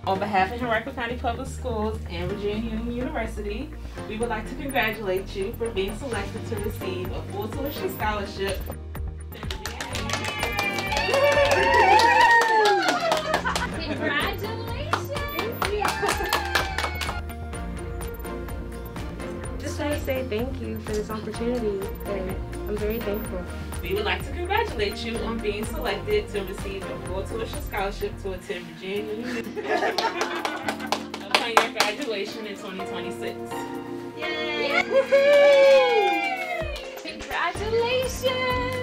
On behalf of Henrico County Public Schools and Virginia Union University, we would like to congratulate you for being selected to receive a full tuition scholarship. Congratulations! Just want to say thank you for this opportunity, and I'm very thankful. We would like to congratulate you on being selected to receive a full tuition scholarship to attend Virginia University upon your graduation in 2026. Yay! Congratulations!